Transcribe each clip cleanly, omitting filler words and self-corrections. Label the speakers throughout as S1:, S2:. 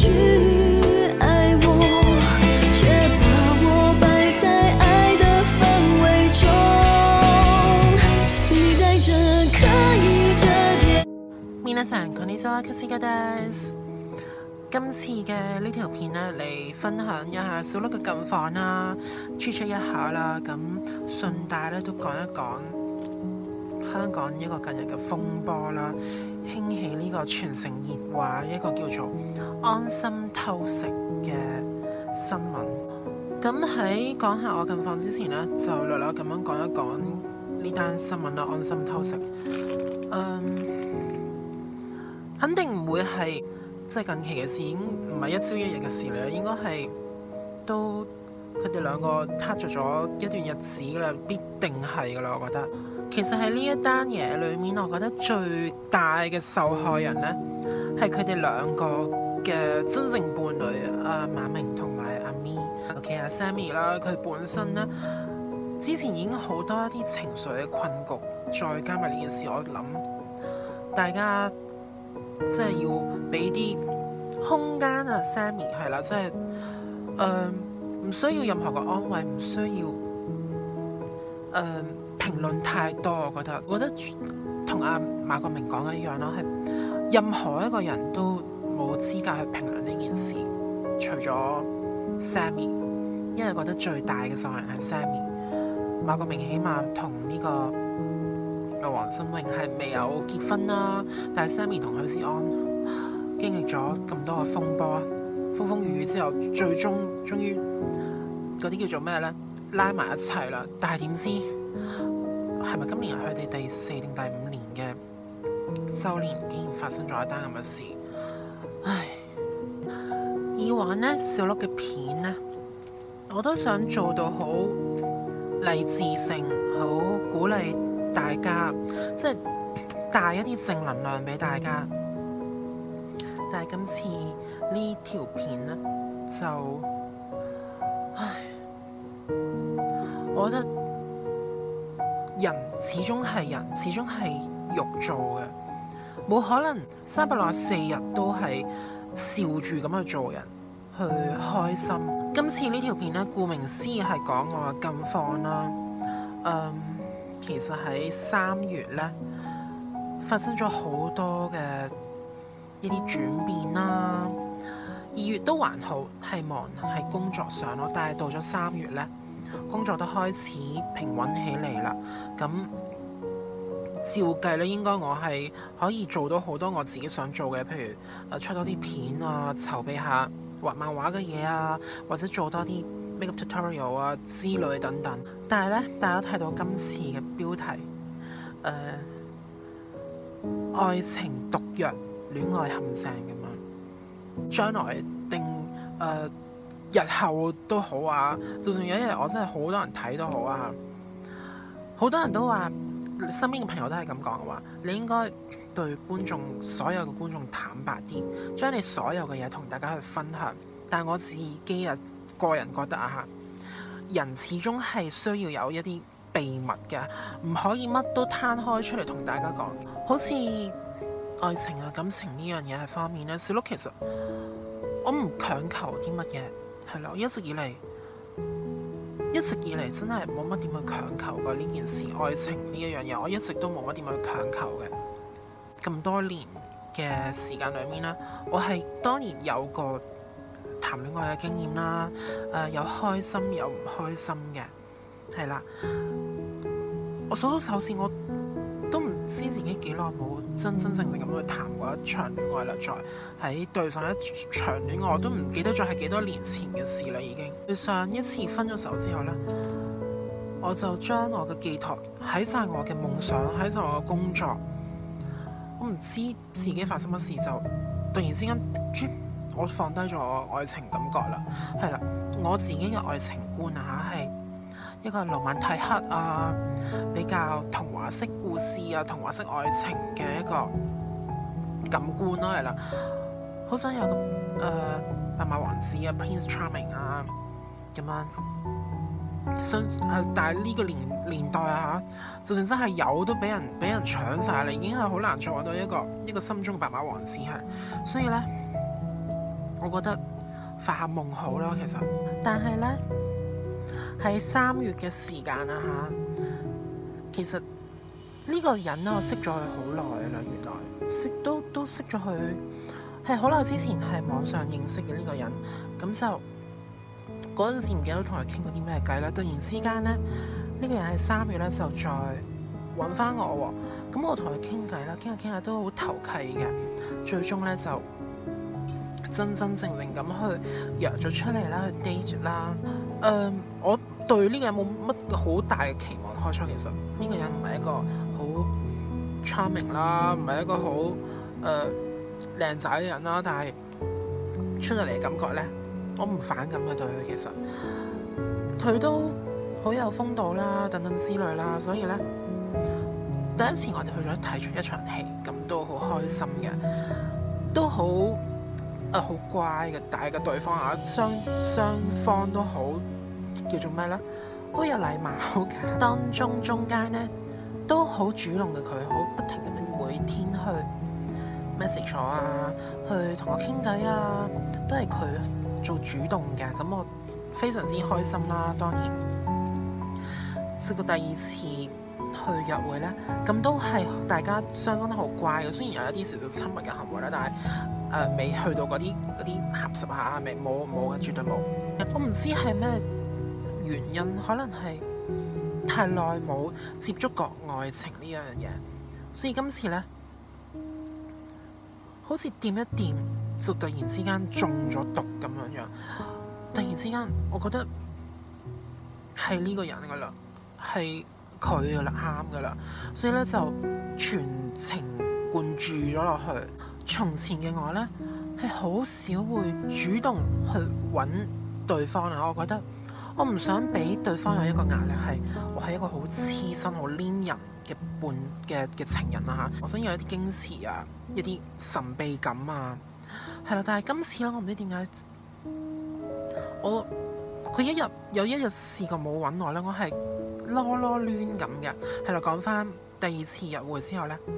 S1: 去爱我，却把我摆在爱的范围中。你带着刻意着点。
S2: 皆さんこんにちは、カシカです。今次嘅呢條片呢，嚟分享一下小鹿嘅近況啦，check 一下啦，咁順帶咧都講一講香港一個近日嘅風波啦，興起呢個全城熱話一個叫做安心偷食嘅新聞。咁喺講下我近況之前呢，就略略咁樣講一講呢單新聞啦，安心偷食。肯定唔會係即係近期嘅事，已經唔係一朝一日嘅事嚟，應該係都佢哋兩個撻着咗一段日子㗎啦，必定係㗎啦。我覺得其實喺呢一單嘢裏面，我覺得最大嘅受害人呢，係佢哋兩個嘅真正伴侶馬明同埋阿咪。OK 阿 Sammy 啦，佢本身呢，之前已經好多一啲情緒嘅困局，再加埋呢件事，我諗大家即係要俾啲空間啊 Sammy 係啦，即係唔需要任何嘅安慰，唔需要評論太多。我覺得同阿馬國明講嘅一樣咯，係任何一個人都冇資格去評論呢件事，除咗 Sammy， 因為覺得最大嘅受害人係 Sammy。馬國明起碼同呢個黃心穎係未有結婚啦，但係 Sammy 同許志安經歷咗咁多嘅風波、風風雨雨之後，最終於嗰啲叫做咩呢？拉埋一齊啦。但係點知係咪今年係佢哋第4定第5年嘅週年，竟然發生咗一單咁嘅事？唉！以往呢，小鹿嘅片呢，我都想做到好勵志性，好鼓勵大家，即係帶一啲正能量俾大家。但係今次呢條片呢，就我覺得人始終係人，始終係肉做嘅，冇可能364日都係笑住咁去做人，去開心。今次呢條片呢，顧名思義係講我嘅近況啦。其實喺3月呢，發生咗好多嘅一啲轉變啦。2月都還好，係忙喺工作上咯，但係到咗3月呢，工作都開始平穩起嚟啦。咁照計咧，應該我係可以做到好多我自己想做嘅，譬如出多啲片啊，籌備下畫漫畫嘅嘢啊，或者做多啲 makeup tutorial 啊之類等等。但係咧，大家睇到今次嘅標題，愛情毒藥、戀愛陷阱咁樣，將來定日後都好啊，就算有一日我真係好多人睇都好啊，好多人都話，身邊嘅朋友都係咁講嘅話，你應該對觀眾，所有嘅觀眾坦白啲，將你所有嘅嘢同大家去分享。但係我自己個人覺得人始終係需要有一啲秘密嘅，唔可以乜都攤開出嚟同大家講。好似愛情啊、感情呢樣嘢係方面呢，小鹿其實我唔強求啲乜嘢，係啦，一直以嚟真係冇乜點去強求過呢件事。愛情呢一樣嘢，我一直都冇乜點去強求嘅。咁多年嘅時間裏面呢，我係當然有過談戀愛嘅經驗啦，有開心有唔開心嘅，係啦。我數到手指，我都唔知自己幾耐冇真正咁去談過一場戀愛啦。再喺對上一場戀愛，我都唔記得咗係幾多年前嘅事啦。已經對上一次分咗手之後呢，我就將我嘅寄託喺晒我嘅夢想，喺晒我嘅工作。我唔知自己發生乜事，就突然之間我放低咗我愛情感覺啦。係啦，我自己嘅愛情觀係一個羅曼蒂克啊，比較童話式故事啊，童話式愛情嘅一個感官咯，係啦。好想有個白馬王子啊 Prince Charming 啊咁樣。但係呢個年代就算真係有，都俾人搶晒啦，已經係好難再揾到一個心中嘅白馬王子係。所以呢， 我覺得發下夢好咯。其實，但係呢，喺3月嘅時間啊嚇，其實呢個人咧我識咗佢好耐啦，原來都識咗佢係好耐之前係網上認識嘅呢個人，咁就嗰陣時唔記得同佢傾過啲咩偈啦。突然之間呢，呢個人喺3月咧就再揾翻我喎，咁我同佢傾偈啦，傾下都好投契嘅，最終咧就真正咁去約咗出嚟啦，去 date 啦。我對呢個人冇乜好大嘅期望開初，其實呢個人唔係一個好 charming 啦，唔係一個好靚仔嘅人啦，但係出到嚟嘅感覺咧，我唔反感嘅對佢，其實佢都好有風度啦，等等之類啦，所以咧第一次我哋去咗睇出一場戲，咁都好開心嘅，都好好乖嘅，但係個對方啊，雙方都好叫做咩咧，好有禮貌嘅，當中間咧都好主動嘅，佢好不停咁樣每天去 message 我啊，去同我傾偈啊，都係佢做主動嘅，咁我非常之開心啦。當然直到第二次去約會咧，咁都係大家雙方都好乖嘅，雖然有一啲少少親密嘅行為啦，但係未去到嗰啲合十下，未冇嘅，絕對冇。我唔知係咩原因，可能係太耐冇接觸過愛情呢樣嘢，所以今次咧好似掂一掂就突然之間中咗毒咁樣樣。突然之間我覺得係呢個人噶啦，係佢噶啦，啱噶啦，所以咧就全程灌注咗落去。從前嘅我咧係好少會主動去揾對方啊，我覺得我唔想俾對方有一個壓力，係我係一個好黐身、好黏人嘅嘅情人啊嚇，我想有一啲矜持啊，一啲神秘感啊，係啦。但係今次咧，我唔知點解佢有一日試過冇揾我咧，我係囉攣咁嘅。係啦，講翻第二次約會之後咧，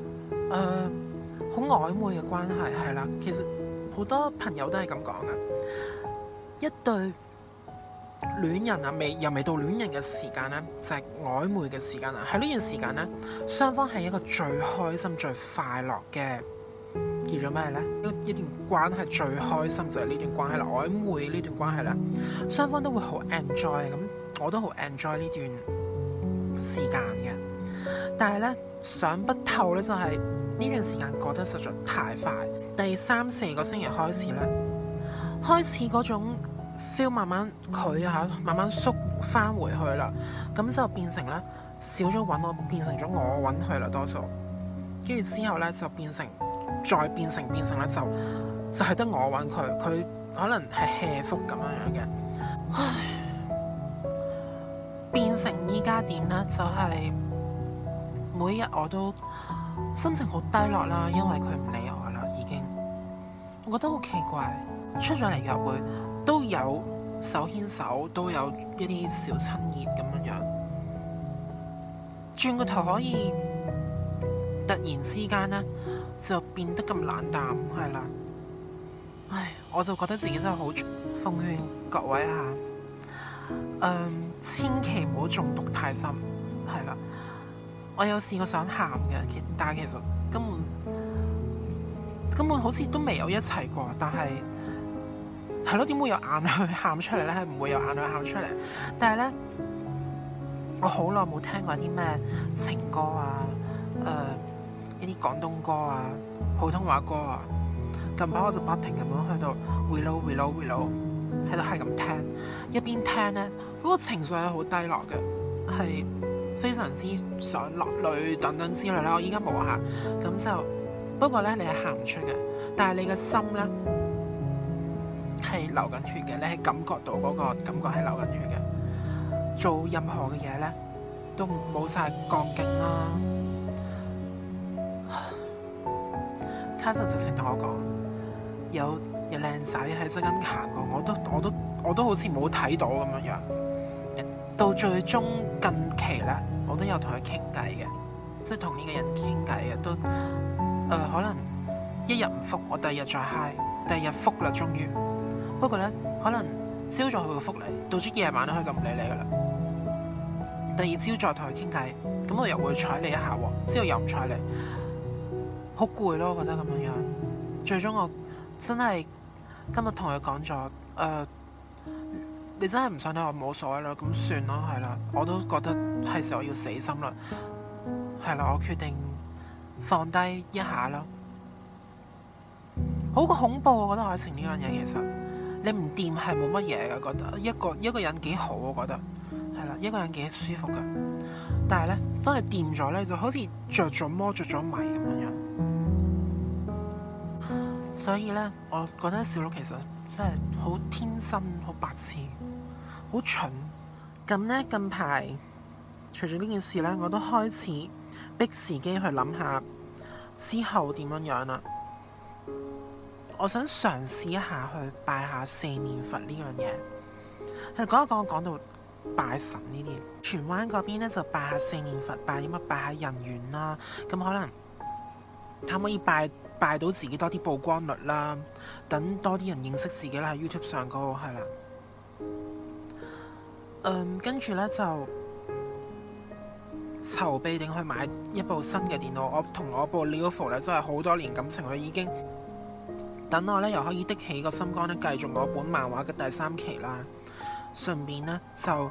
S2: 好曖昧嘅關係係啦。其實好多朋友都係咁講嘅，一對戀人啊，又未到戀人嘅時間咧，就係曖昧嘅時間啊。喺呢段時間咧，雙方係一個最開心、最快樂嘅叫做咩咧？一段關係最開心就係呢段關係啦。曖昧呢段關係咧，雙方都會好 enjoy， 咁我都好 enjoy 呢段時間嘅。但係咧，想不透咧，就係呢段時間過得實在太快。第3-4個星期開始咧，開始嗰種 feel 慢慢縮翻回去啦，咁就變成咧少咗揾我，變成咗我揾佢啦多數。跟住之後咧就變成咧就係得我揾佢，佢可能係 hea 福咁樣嘅。唉，變成依家點咧？就係每日我都心情好低落啦，因為佢唔理我啦，已經。我覺得好奇怪，出咗嚟約會都有手牽手，都有一啲小親熱咁樣樣，轉個頭可以突然之間呢，就變得咁冷淡，係啦。唉，我就覺得自己真係好奉勸各位千祈唔好中毒太深，係啦。我有試過想喊嘅，但係其實根本好似都未有一齊過，但係係咯，點會有眼淚喊出嚟咧？係唔會有眼淚喊出嚟。但係咧，我好耐冇聽過啲咩情歌啊，一啲廣東歌啊，普通話歌啊。近排我就不停咁樣去到 reload，喺度係咁聽，一邊聽咧，嗰個情緒係好低落嘅，係非常之想落淚等等之類啦。我依家冇喊，咁就不過咧，你係喊唔出嘅，但係你嘅心咧係流緊血嘅，你係感覺到嗰個感覺係流緊血嘅。做任何嘅嘢咧都冇晒鋼勁啦。卡神直情同我講，有靚仔喺側跟行過，我都好似冇睇到咁樣樣。到最終近期咧，我都有同佢傾偈嘅，即係同呢個人傾偈嘅，都可能一日唔覆，我第二日再 hi， 第二日覆啦，終於。不過呢，可能朝早佢會覆你，到咗夜晚咧佢就唔理你噶啦。第二朝再同佢傾偈，咁我又會睬你一下喎，之後又唔睬你，好攰咯，我覺得咁樣。最終我真係今日同佢講咗，你真係唔想睇我冇所謂啦，咁算咯，係啦，我都覺得係時候要死心啦，係啦，我決定放低一下啦。好恐怖，我覺得愛情呢樣嘢其實你唔掂係冇乜嘢嘅，覺得一個人幾好，我覺得係啦，一個人幾舒服㗎。但係咧，當你掂咗咧，就好似着咗魔着咗迷咁樣。所以咧，我覺得小鹿其實真係好天真、好白痴、好蠢。咁咧近排除咗呢件事咧，我都開始逼自己去諗下之後點樣樣啦。我想嘗試一下去拜下四面佛呢樣嘢。係講一講，我講到拜神呢啲，荃灣嗰邊咧就拜下四面佛，拜乜拜下人緣啦。咁可能可唔可以拜到自己多啲曝光率啦，等多啲人認識自己啦，喺 YouTube 上嗰個係啦。跟住咧就籌備定去買一部新嘅電腦。我同我部 Lenovo 咧真係好多年感情，佢已經等我咧又可以的起個心肝咧，繼續我本漫畫嘅第3期啦。順便咧就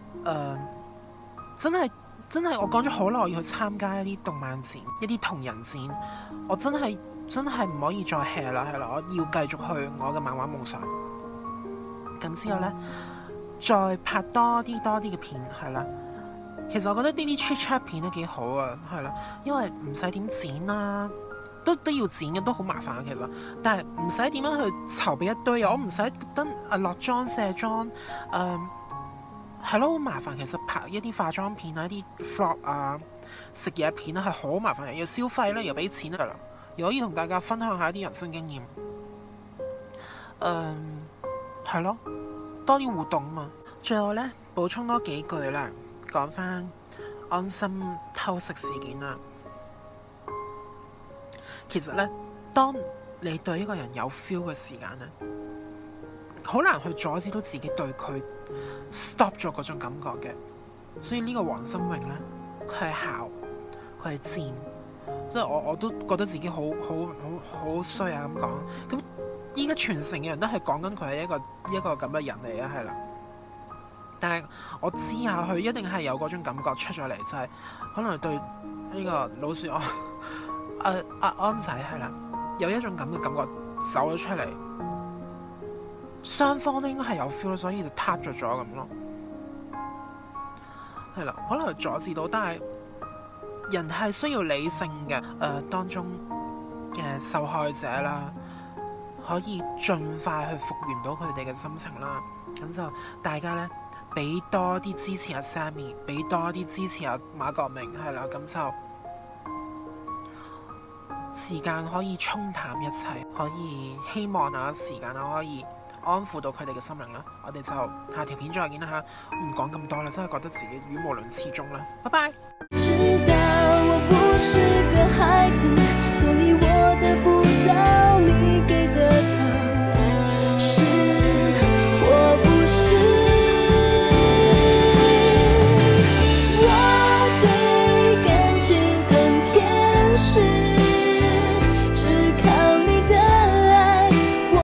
S2: 真係我講咗好耐，我要去參加一啲動漫展、一啲同人展。我真係唔可以再 hea 啦，係啦，我要繼續去我嘅漫畫夢想。咁之後咧，再拍多啲嘅片，係啦。其實我覺得呢啲 chit-chat 片都幾好啊，係啦，因為唔使點剪啦，都要剪嘅，都好麻煩嘅其實。但係唔使點樣去籌備一堆嘢，我唔使特登落妝卸妝，係咯，好麻煩。其實拍一啲化妝片啊、一啲 vlog 啊、食嘢片啊係好麻煩嘅，要消費咧，又俾錢㗎啦，又可以同大家分享下一啲人生經驗。係咯，多啲互動啊嘛。最後咧，補充多幾句啦，講翻安心偷食事件啦。其實咧，當你對一個人有 feel 嘅時間咧，好難去阻止到自己對佢 stop 咗嗰種感覺嘅。所以呢個黃心穎咧，佢係姣，佢係賤，即係我都覺得自己好衰啊咁講。咁依家全城嘅人都係講緊佢係一個咁嘅人嚟嘅，係啦。但係我知下佢一定係有嗰種感覺出咗嚟，就係可能對呢個老鼠安仔係啦，有一種咁嘅感覺走咗出嚟，雙方都應該係有 feel， 所以就撻着咗咁咯。係啦，可能阻止到，但係人係需要理性嘅。當中嘅受害者啦，可以盡快去復原到佢哋嘅心情啦。咁就大家咧，俾多啲支持阿 Sammy， 俾多啲支持阿馬國明，係啦，咁就時間可以沖淡一切，可以希望時間可以安撫到佢哋嘅心靈啦。我哋就下條片再見啦嚇，唔講咁多啦，真係覺得自己語無倫次中啦，拜拜。
S1: 知道我不是個孩子，所以我得不到你給